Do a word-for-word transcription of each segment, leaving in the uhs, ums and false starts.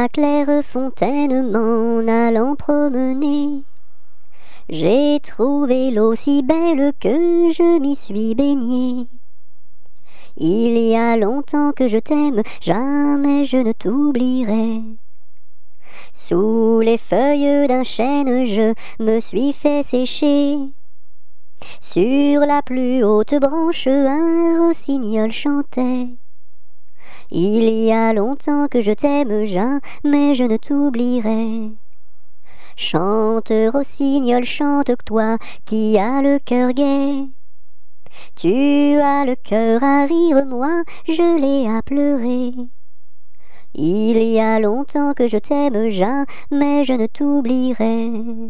la claire fontaine m'en allant promener, j'ai trouvé l'eau si belle que je m'y suis baignée. Il y a longtemps que je t'aime, jamais je ne t'oublierai. Sous les feuilles d'un chêne, je me suis fait sécher. Sur la plus haute branche, un rossignol chantait. Il y a longtemps que je t'aime, jamais je ne t'oublierai. Chante, rossignol, chante, toi qui as le cœur gai. Tu as le cœur à rire, moi je l'ai à pleurer. Il y a longtemps que je t'aime, jamais je ne t'oublierai.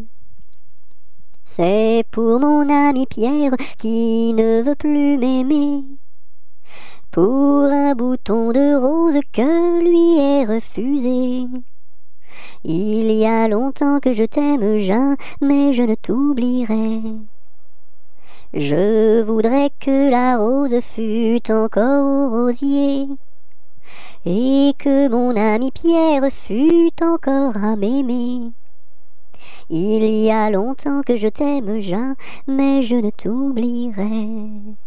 C'est pour mon ami Pierre qui ne veut plus m'aimer, pour un bouton de rose que lui est refusé. Il y a longtemps que je t'aime, jamais je ne t'oublierai. Je voudrais que la rose fût encore au rosier, et que mon ami Pierre fût encore à m'aimer. Il y a longtemps que je t'aime, jamais je ne t'oublierai.